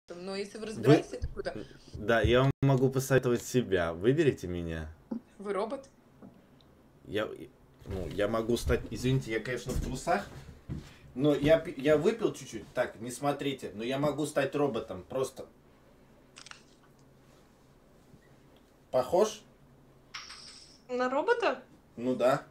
Но если вы Вы... разбираетесь, это круто. Да, я вам могу посоветовать себя. Выберите меня. Вы робот? Я, я могу стать... Извините, я, конечно, в трусах. Но я выпил чуть-чуть. Так, не смотрите. Но я могу стать роботом. Просто. Похож? На робота? Ну да.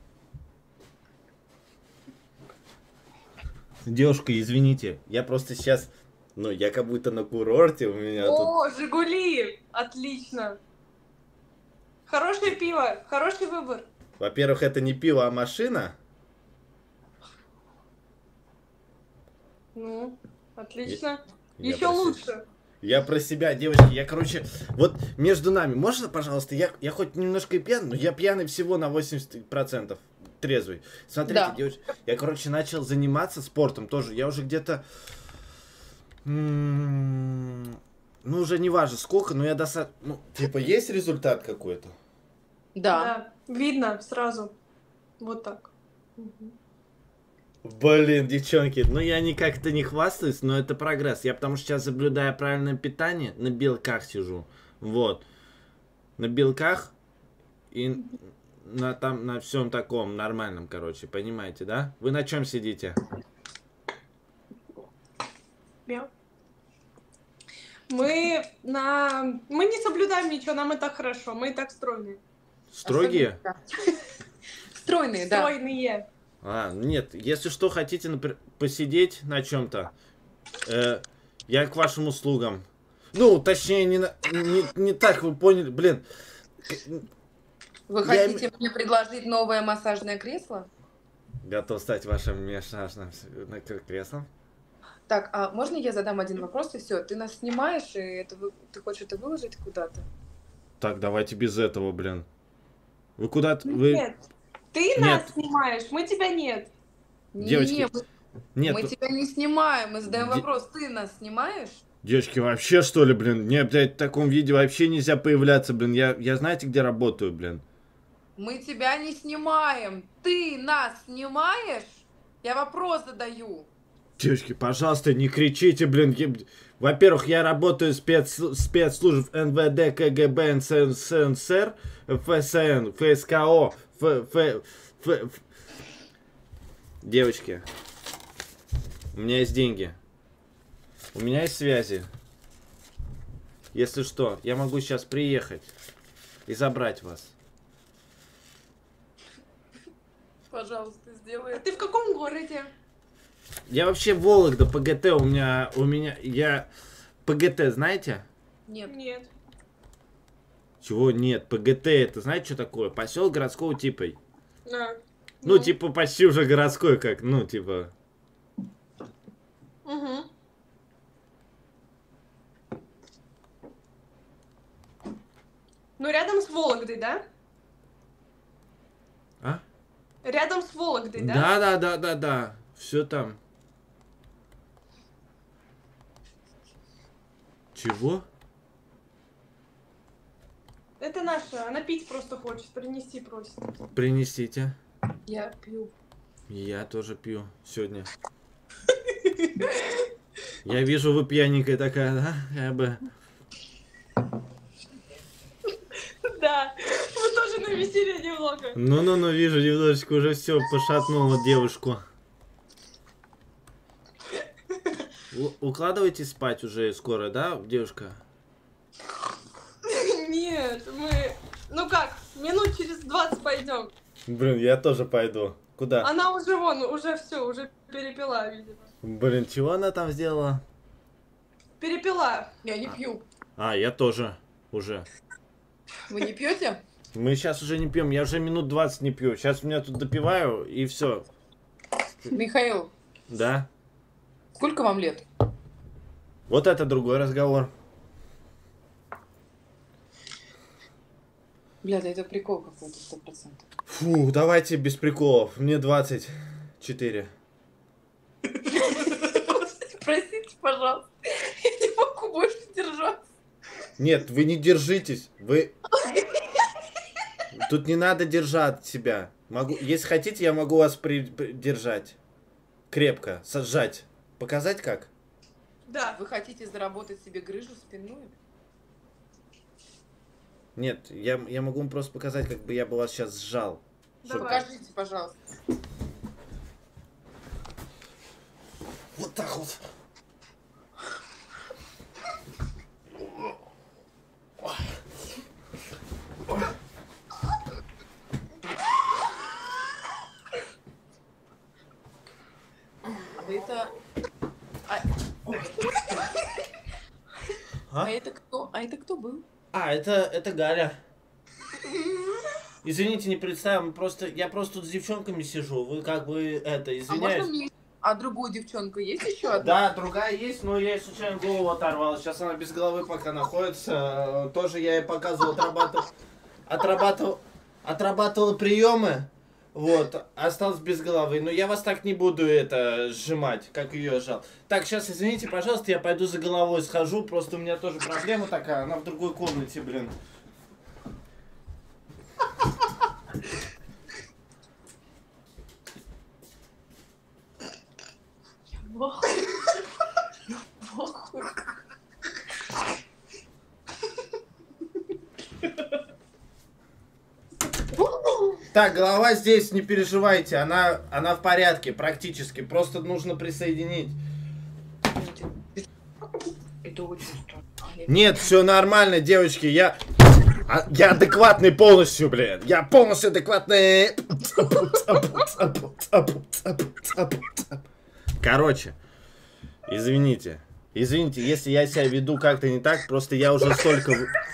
Девушка, извините. Я просто сейчас... Ну, я как будто на курорте у меня тут... О, Жигули! Отлично! Хорошее пиво, хороший выбор. Во-первых, это не пиво, а машина. Ну, отлично. Я Еще про лучше. Я про себя, девочки, я, короче, вот между нами, можно, пожалуйста, я хоть немножко и пьяный, но я пьяный всего на 80%, трезвый. Смотрите, Да. девочки, я, короче, начал заниматься спортом тоже, я уже где-то, ну, уже не важно сколько, но я достаточно, ну, типа, есть результат какой-то? Да. Да, видно сразу. Вот так. Мгм. Блин, девчонки, ну я никак-то не хвастаюсь, но это прогресс. Я потому что сейчас соблюдаю правильное питание, на белках сижу. Вот. На белках и на всем таком нормальном, короче, понимаете, да? Вы на чем сидите? Я. Мы не соблюдаем ничего, нам и так хорошо, мы и так стройные. Строгие? Особенно, да. Стройные, да. Стройные. А, нет, если что, хотите, например, посидеть на чем-то, я к вашим услугам. Ну, точнее, не так, вы поняли, блин. Вы Я хотите мне предложить новое массажное кресло? готов стать вашим массажным креслом. Так, а можно я задам один вопрос и все? Ты нас снимаешь, и ты хочешь это выложить куда-то? Так, давайте без этого, блин. Вы куда-то... Вы... Нет, ты нас снимаешь, мы тебя нет. Девочки, Не, нет, мы тебя не снимаем, мы задаем Де- вопрос, ты нас снимаешь? девочки, вообще что ли, блин? Мне, блядь, в таком виде вообще нельзя появляться, блин. Я знаете, где работаю, блин? Мы тебя не снимаем, ты нас снимаешь? Я вопрос задаю. Девочки, пожалуйста, не кричите, блин. Во-первых, я работаю спецслужб НВД, КГБ, НССР, ФСН, ФСКО, Девочки, у меня есть деньги. У меня есть связи. Если что, я могу сейчас приехать и забрать вас. Пожалуйста, сделай А это. ты в каком городе? Я вообще Вологда, ПГТ я... ПГТ знаете? Нет. Нет. Чего нет? ПГТ это знаете, что такое? Поселок городского типа. А, Ну, типа, почти уже городской, как, ну, типа... Угу. Ну, рядом с Вологдой, да? А? Рядом с Вологдой, да? Да. Все там. Чего? Это наша, она пить просто хочет, принести просит. Принесите. Я пью. Я тоже пью сегодня. Я вижу, вы пьяненькая такая, да? Я бы... Да, мы тоже на веселье немного. Ну, вижу, немножечко уже все пошатнуло девушку. Укладывайтесь спать уже скоро, да, девушка? Нет, мы... Ну как, минут через 20 пойдем. Блин, я тоже пойду. Куда? Она уже вон, уже все, уже перепила, видимо. Блин, чего она там сделала? Перепила. Я не пью. А, я тоже уже. Вы не пьете? Мы сейчас уже не пьем, я уже минут 20 не пью. Сейчас у меня тут допиваю и все. Михаил, Да? сколько вам лет? Вот это другой разговор. Бля, да это прикол какой-то 100%. Фу, давайте без приколов. Мне 24. Простите, пожалуйста. Я не могу больше держаться. Нет, вы не держитесь. Вы... Тут не надо держать себя. Могу... Если хотите, я могу вас держать. Крепко. Сжать. Показать как? Да. Вы хотите заработать себе грыжу спинную? Нет, я могу вам просто показать, как бы я бы вас сейчас сжал. Давай. Покажите, пожалуйста. Вот так вот. А это... А? А это кто? А это кто был? А, это Галя. Извините, не представим, я просто тут с девчонками сижу. Вы как бы А можно извиняюсь. мне... А другую девчонку есть еще одна? Да, другая есть, но я ей случайно голову оторвал. Сейчас она без головы пока находится. Тоже я ей показывал, отрабатывал приемы. Вот, осталось без головы. Но я вас так не буду сжимать, как ее сжал. Так, сейчас извините, пожалуйста, я пойду за головой схожу. Просто у меня тоже проблема такая, она в другой комнате, блин. Так, голова здесь, не переживайте, она в порядке, практически. Просто нужно присоединить. Это очень странно. Нет, все нормально, девочки, я адекватный полностью, блин. Я полностью адекватный. Короче, извините, если я себя веду как-то не так, просто я уже столько...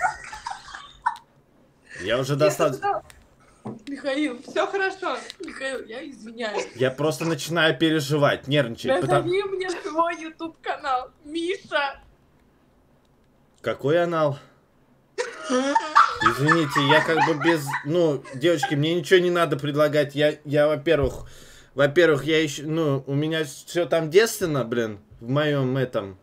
Я уже достаточно... Михаил, Все хорошо. Михаил, я извиняюсь. Я просто начинаю переживать, нервничать. Назови мне свой YouTube канал. Миша. Какой анал? Извините, я как бы без... Ну, девочки, мне ничего не надо предлагать. Я во-первых, я еще... Ну, у меня все там девственно, блин, в моем этом...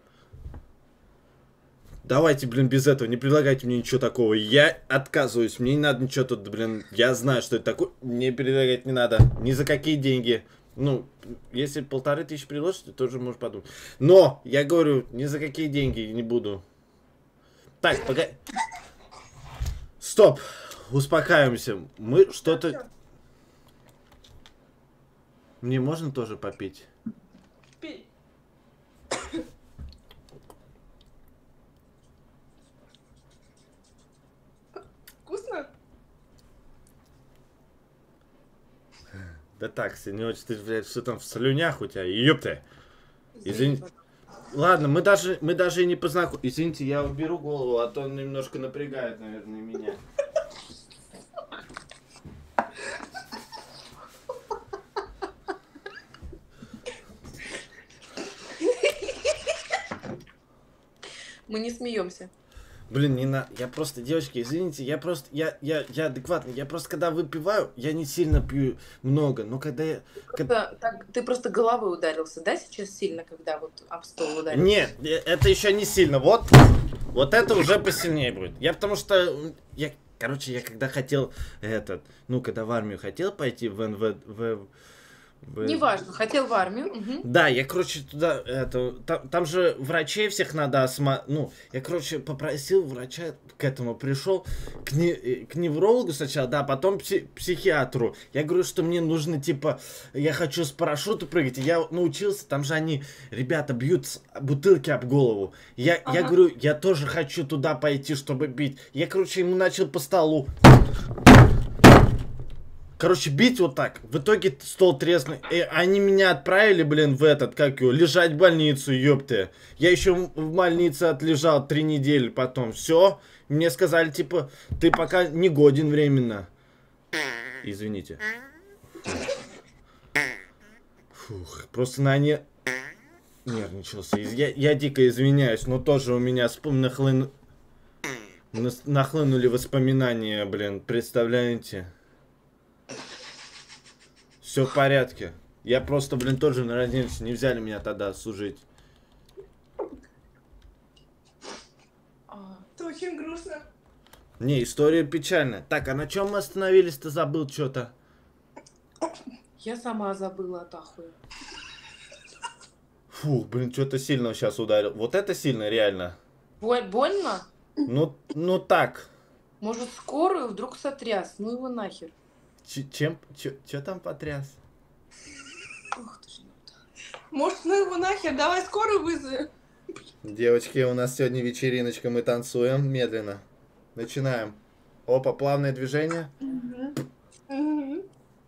Давайте, блин, без этого, не предлагайте мне ничего такого. Я отказываюсь, мне не надо ничего тут, блин. Я знаю, что это такое. Мне предлагать не надо. Ни за какие деньги. Ну, если 1500 предложите, тоже можешь подумать. Но, я говорю, ни за какие деньги не буду. Так, погоди. Стоп. Успокаиваемся. Мы что-то... Мне можно тоже попить? Пей. Вкусно? Да так, не очень, ты, блядь, что там в слюнях у тебя, ёпта. Извини. Ладно, мы даже и не познакомились. Извините, я уберу голову, а то он немножко напрягает, наверное, меня. Мы не смеемся. Блин, не на... Я просто, девочки, извините, я адекватный. Я просто, когда выпиваю, я не сильно пью много, но когда я... Так, ты просто головой ударился, да, сейчас сильно, когда вот об стол ударился? Нет, это еще не сильно. Вот это уже посильнее будет. Я потому что... Короче, я когда хотел когда в армию хотел пойти в Неважно, хотел в армию. Угу. Да, я, короче, туда, там же врачей всех надо я, короче, попросил врача, к этому пришел, к неврологу сначала, да, потом психиатру. Я говорю, что мне нужно, типа, я хочу с парашюта прыгать. И я научился, там же ребята бьют бутылки об голову. Я говорю, я тоже хочу туда пойти, чтобы бить. Я, короче, ему начал по столу. Короче, бить вот так. В итоге стол треснул. И они меня отправили, блин, лежать в больницу, ёпты. Я еще в больнице отлежал 3 недели потом. Все. Мне сказали, типа, ты пока не годен временно. Извините. Фух, просто нервничался. Я дико извиняюсь, но тоже у меня нахлынули воспоминания, блин, представляете? Все в порядке. Я просто, блин, тоже народился. Не взяли меня тогда служить. Это очень грустно. Не, история печальная. Так, а на чем мы остановились-то? Забыл что-то. Я сама забыла от ахуя. Фух, блин, что-то сильно сейчас ударил. Вот это сильно, реально. Больно? Ну так. Может, скорую вдруг сотряс? Ну его нахер. Чё там потряс? Ух ты ж. Может, ну его нахер, давай скорую вызовем. Девочки, у нас сегодня вечериночка, мы танцуем медленно. Начинаем. Опа, плавное движение. Мгм.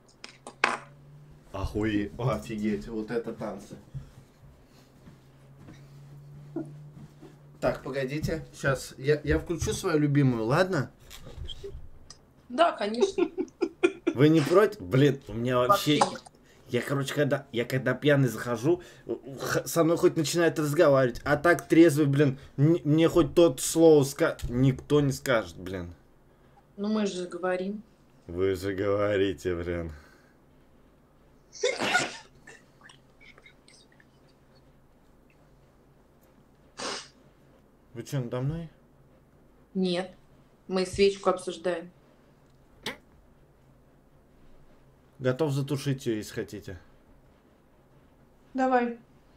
Охуеть, офигеть, вот это танцы. Так, погодите, сейчас я включу свою любимую, ладно? Да, конечно. Вы не против? Блин, у меня вообще... Вообще. Я, короче, когда пьяный захожу, со мной хоть начинает разговаривать, а так трезвый, блин, мне хоть тот слово никто не скажет, блин. Ну мы же говорим. Вы же говорите, блин. Вы что, надо мной? Нет. Мы свечку обсуждаем. Готов затушить ее, если хотите. Давай.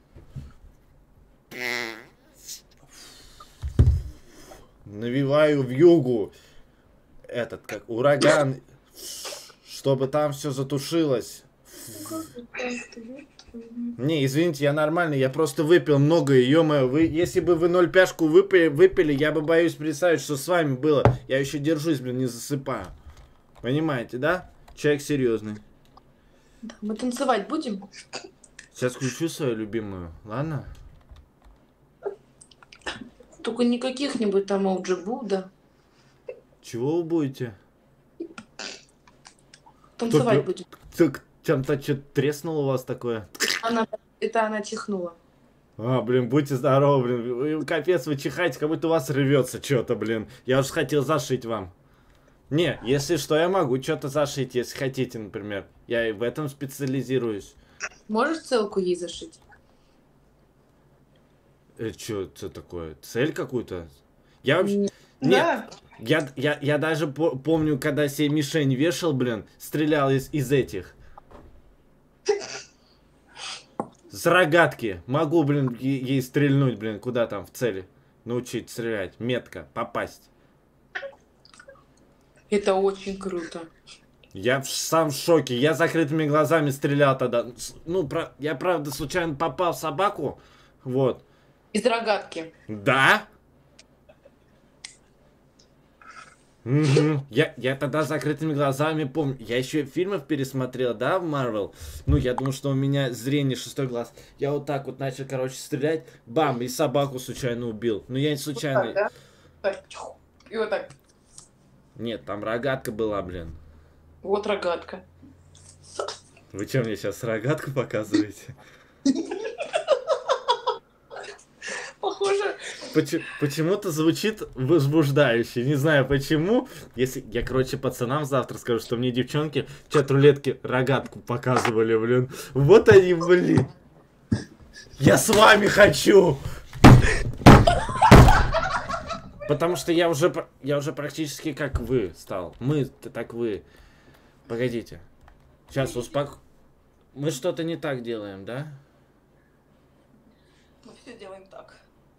Навиваю в югу этот, как ураган, чтобы там все затушилось. Не, извините, я нормальный, я просто выпил много, ё-моё, если бы вы 0 пяшку выпили, я бы боюсь представить, что с вами было. Я еще держусь, блин, не засыпаю. Понимаете, да? Человек серьезный. Да, мы танцевать будем? Сейчас включу свою любимую, ладно? Только не каких-нибудь там Оуджи Будда. Чего вы будете? Танцевать Кто будем. Чем-то что-то треснуло у вас такое? Это она чихнула. А, блин, будьте здоровы, блин. Капец, вы чихаете, как будто у вас рвется что-то, блин. Я уж хотел зашить вам. Не, если что, я могу что-то зашить, если хотите, например. Я и в этом специализируюсь. Можешь целку ей зашить? Что такое? Цель какую-то? Я вообще... Нет. Нет, Да. я даже помню, когда себе мишень вешал, блин, стрелял из этих. С рогатки. Могу, блин, ей стрельнуть, блин, куда там, в цели. Научить стрелять, метко, попасть. Это очень круто. Я сам в шоке. Я закрытыми глазами стрелял тогда. Ну, я, правда, случайно попал в собаку. Вот. Из рогатки. Да? Угу. Я тогда закрытыми глазами помню. Я еще фильмов пересмотрел, да, в Marvel. Ну, я думаю, что у меня зрение 6-й глаз. Я вот так вот начал, короче, стрелять. Бам, и собаку случайно убил. Ну, я не случайно... Вот так, да? Так, чух. И вот так. Нет, там рогатка была, блин. Вот рогатка. Вы что, мне сейчас рогатку показываете? Похоже. Почему-то звучит возбуждающе. Не знаю почему. Если я, короче, пацанам завтра скажу, что мне девчонки в чат-рулетке рогатку показывали, блин. Вот они, блин. Я с вами хочу. Потому что я уже практически как вы стал. Мы-то так вы. Погодите. Сейчас Мы что-то не так делаем, да? Мы все делаем так.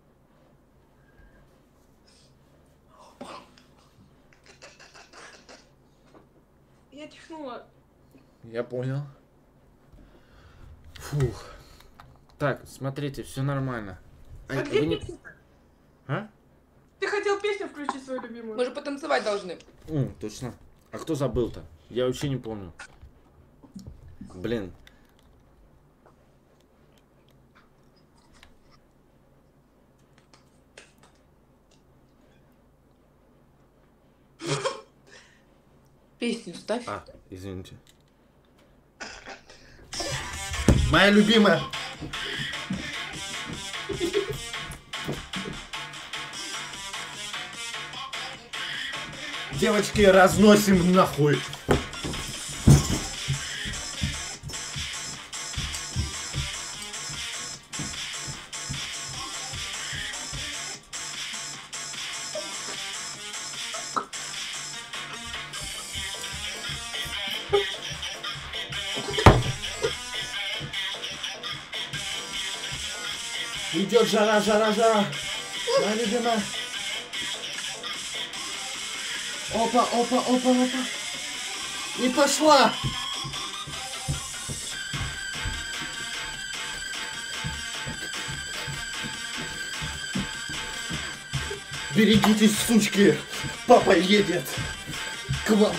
Я чихнула. Я понял. Фух. Так, смотрите, все нормально. А где Вы не... песня? А? Ты хотел песню включить свою любимую. Мы же потанцевать должны. Точно. А кто забыл-то? Я вообще не помню. Блин. Песню ставь. Извините. Моя любимая. Девочки, разносим нахуй. Идет жара, жара, жара. Моя любимая. Опа, опа, опа, опа. И пошла. Берегитесь, сучки. Папа едет к вам.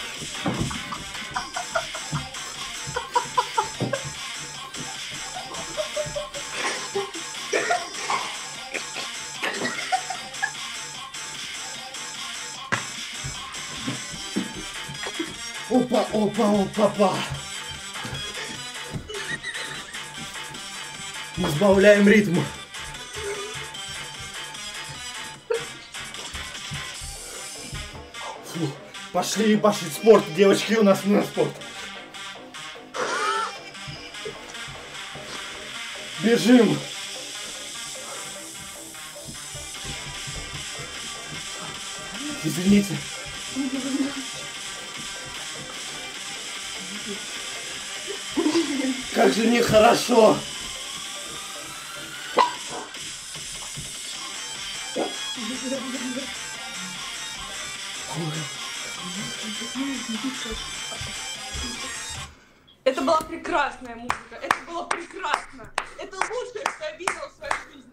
Опа, опа, опа, опа. Избавляем ритм. Фу. Пошли, пошли, спорт, девочки, у нас на спорт. Бежим. Извините. Как же нехорошо. Это была прекрасная музыка. Это было прекрасно. Это лучшее, что я видела в своей жизни.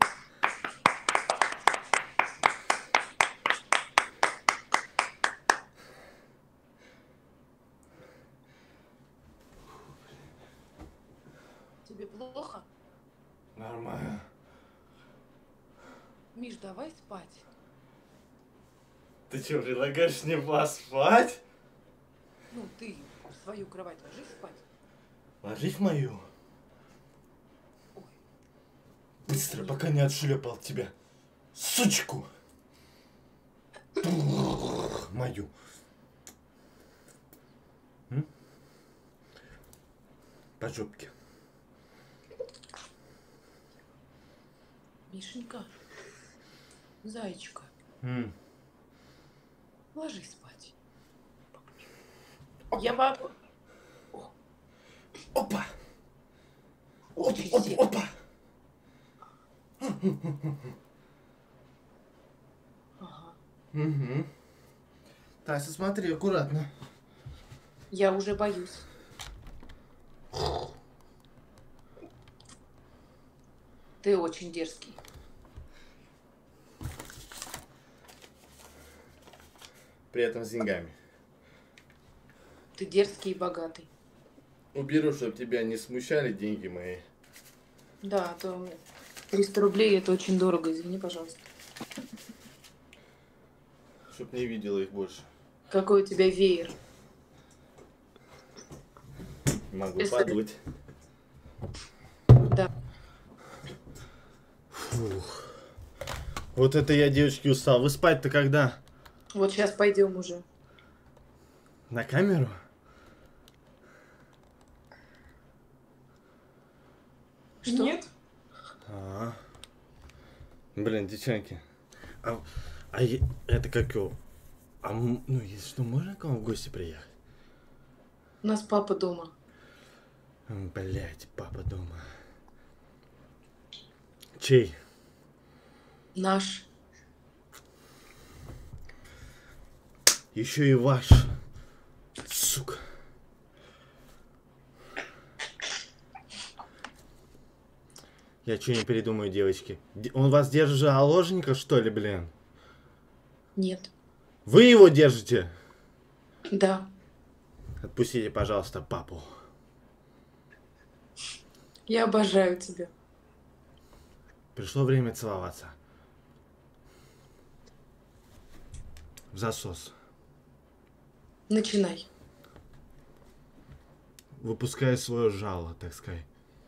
Тебе плохо? Нормально. Миш, давай спать. Ты что, предлагаешь мне поспать? Ну, ты в свою кровать ложись спать. Ложись в мою. Ой. Быстро, пока не отшлепал тебя. Сучку. Мою. По жопке. Мишенька, зайчка, ложись спать. Я папа. Опа. Очень Опа, сильно. опа. Ага. Угу. Тася, смотри, аккуратно. Я уже боюсь. Ты очень дерзкий. При этом с деньгами. Ты дерзкий и богатый. Уберу, чтобы тебя не смущали деньги мои. Да, а то 300 рублей это очень дорого, извини, пожалуйста. Чтоб не видела их больше. Какой у тебя веер. Могу Если- подуть. Да. Фух. Вот это я, девочки, устал. Вы спать-то когда? Вот сейчас пойдем уже. На камеру? Что? Нет? А. Блин, девчонки. Это как его? Ну, если что, можно к вам в гости приехать? У нас папа дома. Блять, папа дома. Чей? Наш. Еще и ваш. Сука. Я что не передумаю, девочки. Он вас держит же заложника, что ли, блин? Нет. Вы его держите? Да. Отпустите, пожалуйста, папу. Я обожаю тебя. Пришло время целоваться. В засос. Начинай. Выпуская свое жало, так сказать.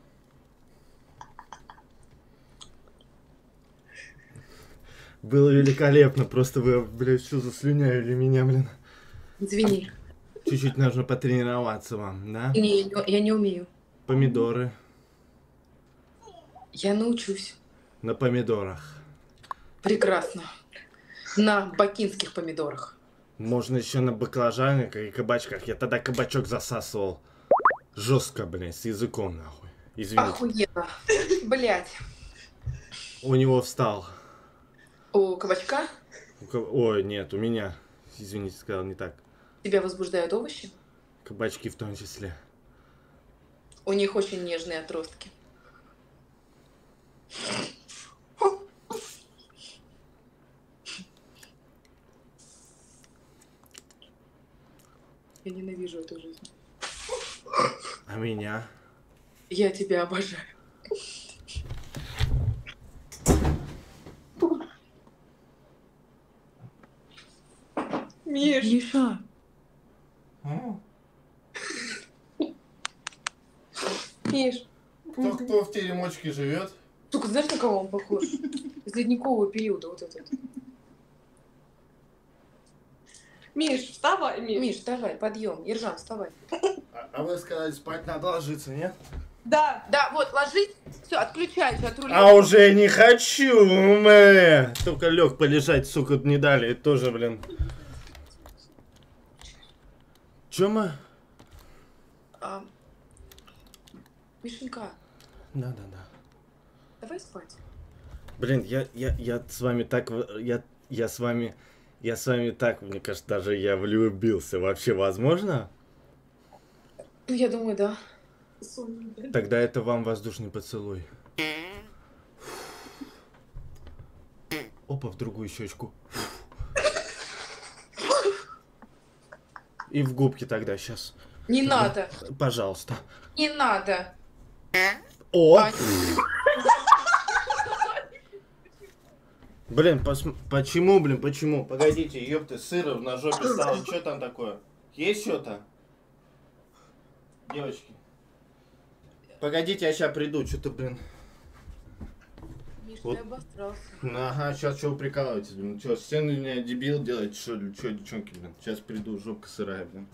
Было великолепно, просто вы, блядь, все заслюняли меня, блин. Извини. Чуть-чуть нужно потренироваться вам, да? Я не умею. Помидоры. Я научусь. На помидорах. Прекрасно. На бакинских помидорах. Можно еще на баклажанах и кабачках. Я тогда кабачок засасывал. Жестко, блин, с языком, нахуй. Извините. Охуенно. Блять. У него встал. У кабачка Ой, нет, у меня. Извините, сказал не так. тебя возбуждают овощи? Кабачки в том числе. У них очень нежные отростки. Я ненавижу эту жизнь. А меня? Я тебя обожаю. Миш, Миша, Миш. Кто в теремочке живет? сука, знаешь, на кого он похож? Из ледникового периода вот этот. Миш, вставай, Миш. Миш, вставай, подъем. Ержан, вставай. А вы сказали, спать надо ложиться, нет? Да. Да, вот, ложись. Все, отключайся от руля. А уже не хочу, мэ. Только лег полежать, сука, не дали. Это тоже, блин. Чё мы? Мишенька, Да. давай спать. Блин, я с вами так, я с вами так, мне кажется, даже я влюбился. Вообще возможно? Ну, я думаю, да. Тогда это вам воздушный поцелуй. Опа, в другую щечку. И в губки тогда сейчас. Не надо, Пожалуйста. не надо. О! Ань. Блин, почему, блин, почему? Погодите, ёпты, сыра на жопе стало. Что там такое? Есть что-то? Девочки. Погодите, я сейчас приду. Что-то, блин. Миш, Вот. ты обосрался. Ага, сейчас что вы прикалываетесь, блин? Что, стены меня дебил делаете, что девчонки, блин? Сейчас приду, жопка сырая, блин.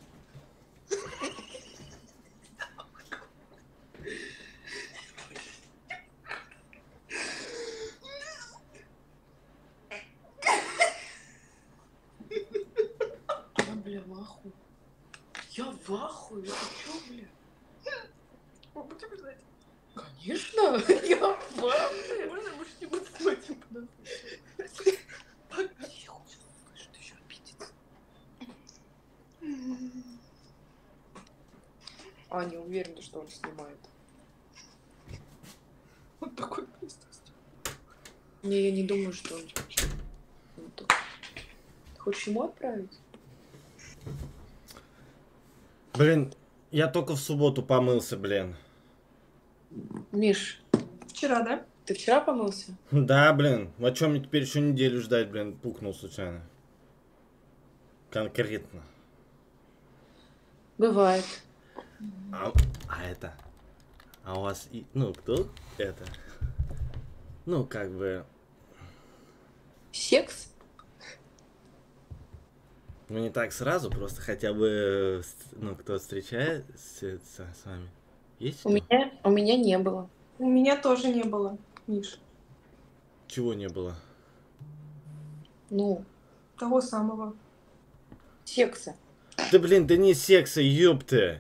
Я, бля, в ахуе. Я в ахуе. Это чё, бля? Мы будем ждать. Конечно, я в ахуе. Можно мы что-нибудь смотрим? Тихо, слышь, ты еще обидится. А, не уверена, что он снимает. Вот такой пристрасть. Не, я не думаю, что он... Вот так. Ты хочешь ему отправить? Блин, я только в субботу помылся, блин. Миш, Вчера, да? ты вчера помылся? Да, блин. А чё мне теперь еще неделю ждать, блин? Пукнул случайно. Конкретно. Бывает. А это? А у вас, ну, кто это? Ну, как бы, Секс? ну, не так сразу, просто хотя бы, ну, кто встречается с вами. Есть У кто? меня не было. У меня тоже не было, Миш. Чего не было? Ну, Того самого. секса. Да, блин, да не секса, ёпты.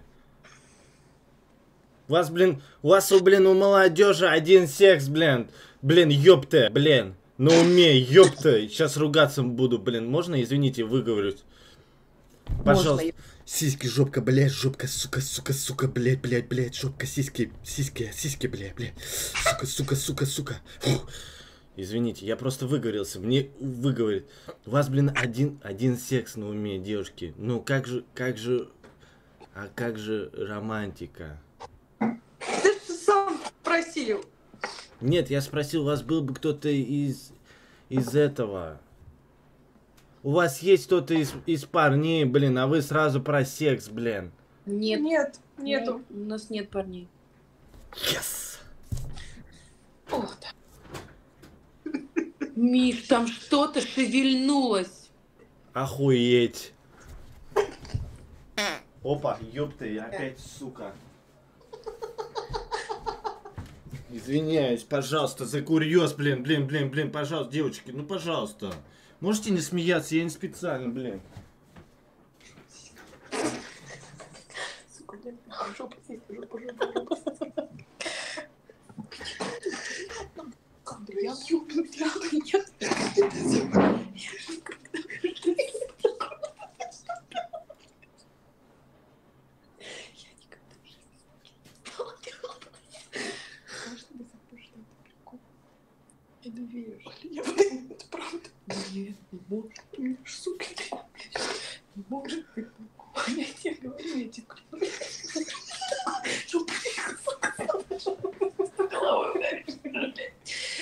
У вас, блин, у молодежи один секс, блин. Блин, ёпты, блин. На уме, ёпты. Сейчас ругаться буду, блин. Можно, извините, выговорюсь? Пожалуйста. Можно. Сиськи, жопка, блядь, жопка, сука, блядь, жопка, сиськи, блядь. Сука. Фух. Извините, я просто выговорился. Мне выговорить. У вас, блин, один секс на уме, девушки. Ну, как же романтика? Ты же сам просил. Нет, я спросил, у вас был бы кто-то из этого. У вас есть кто-то из парней, блин, а вы сразу про секс, блин. Нет. Нет, нету. У нас нет парней. Yes! О, да. Миш, там что-то шевельнулось. Охуеть. Опа, ёпты, опять сука. Извиняюсь, пожалуйста, за курьез, блин, пожалуйста, девочки, ну пожалуйста. Можете не смеяться, я не специально, блин. Сука, блядь, жопа. Да я ёбнут, я никогда Я не верю. я это правда. Нет, не может. Меня ж, сука, Не может быть такого. Я тебе говорю, я тебе говорю. что приехал, сука, головой ударишь, блядь.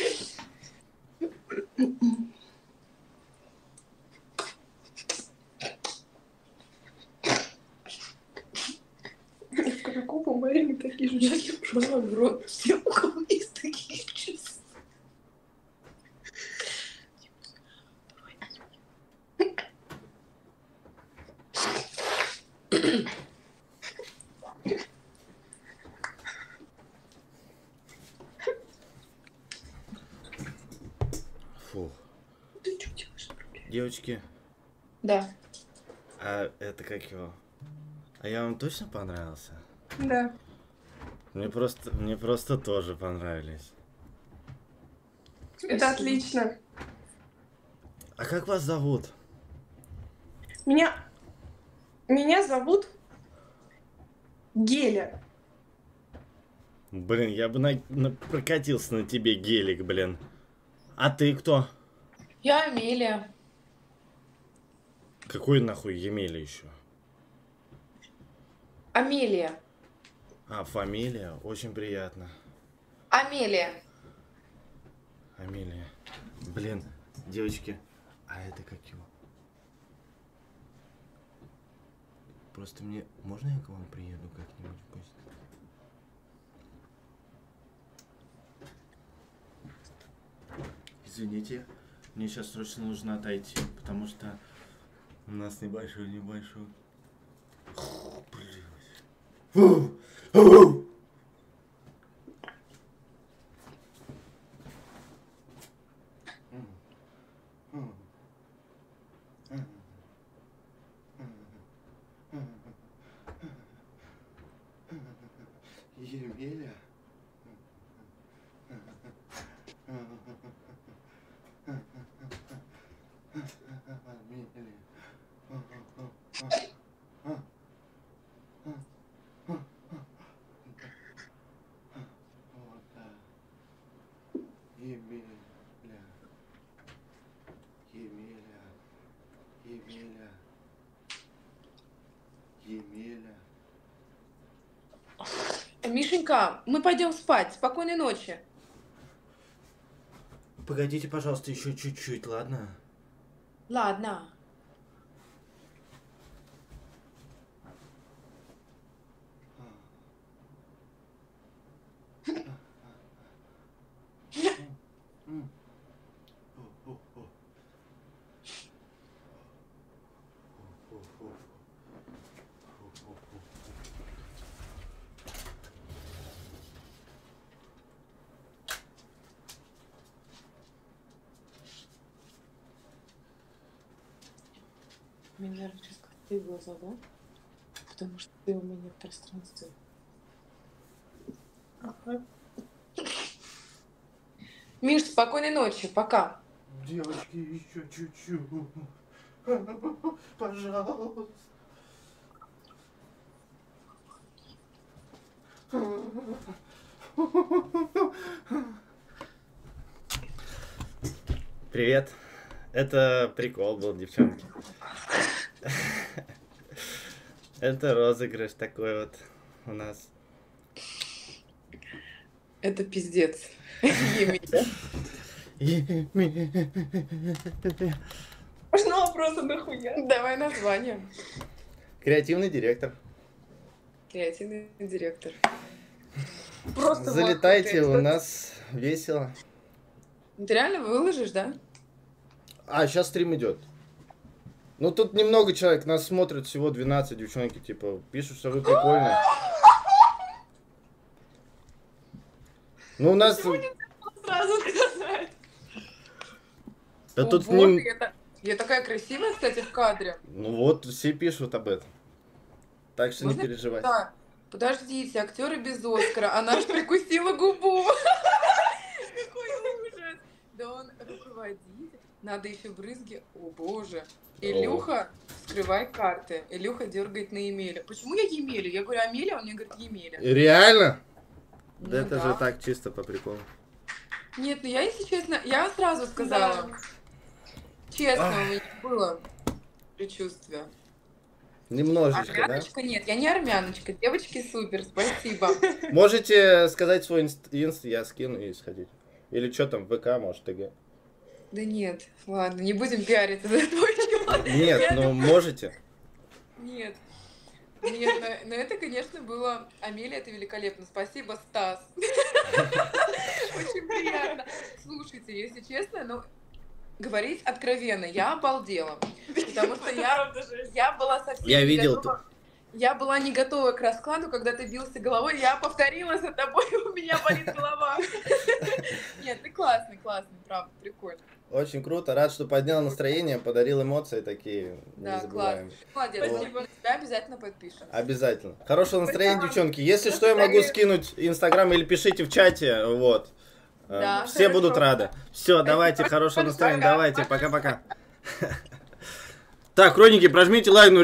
В Кобяку по Марине такие же, я ебала в рот. Все, у кого есть такие часы. Фу. Ты что делаешь, блядь? Девочки, Да. а это как его? А я вам точно понравился? Да. Мне просто тоже понравились. Это отлично. А как вас зовут? Меня зовут Геля. Блин, я бы прокатился на тебе гелик, блин. А ты кто? Я Амелия. Какой нахуй Емеля еще? Амелия. А, фамилия? Очень приятно. Амелия. Амелия. Блин, девочки, а это как его? Просто мне... Можно я к вам приеду как-нибудь в гости? Извините, мне сейчас срочно нужно отойти, потому что у нас небольшой. Блин. Емеля. Вот так. Емеля. Мишенька, мы пойдем спать. Спокойной ночи. Погодите, пожалуйста, еще чуть-чуть, ладно? Ладно. Меня сейчас ты глаза, да? Потому что ты у меня в пространстве. Ага. Миш, спокойной ночи. Пока. Девочки, еще чуть-чуть. Пожалуйста. Привет. Это прикол был, девчонки. Это розыгрыш такой вот у нас. Это пиздец. Емеля. Можно вопросы нахуя? Давай название. Креативный директор. Креативный директор. Просто Залетайте, вот, у нас весело. Ты реально выложишь, да? А, сейчас стрим идет. Ну тут немного человек, нас смотрят всего 12 девчонки, типа, пишут, что вы прикольные. Ну у нас... сразу сказать. Да О, тут боже, не... я такая красивая, кстати, в кадре. Ну вот, все пишут об этом. Так что не Можно- переживайте. Да. Подождите, актеры без Оскара. Она ж прикусила губу. Какой ужас. разводить. Надо еще брызги. О, боже. Илюха, вскрывай карты. Илюха дергает на Емеля. Почему я Емеля? Я говорю Амеля, он мне говорит Емеля. Реально? Ну Да это же так чисто по приколу. Нет, ну я, если честно, я сразу сказала. Да. Честно, у меня было предчувствие. Немножечко, да? Армяночка нет, я не армяночка. Девочки супер, спасибо. Можете сказать свой инст, я скину и сходить. Или что там, ВК, может, ТГ. Да нет, ладно, не будем пиариться за твой чувак. Нет, ну можете. Нет. Нет, но это, конечно, было... Амелия, это великолепно. Спасибо, Стас. Очень приятно. Слушайте, если честно, ну, говорить откровенно, я обалдела. Потому что я была совсем Я не видел готова. Я была не готова к раскладу, когда ты бился головой, я повторила за тобой, у меня болит голова. Нет, ты классный, правда, прикольно. Очень круто, рад, что поднял настроение, подарил эмоции такие Да, незабываемые. классно. Молодец, Спасибо. на тебя обязательно подпишем. Обязательно. Хорошего настроения, Спасибо. девчонки. Если что, я могу скинуть Инстаграм или пишите в чате, вот. Да, Все хорошо. будут рады. Все, давайте, хорошего настроения, Пока. давайте, пока-пока. Так, хроники, прожмите лайк, ну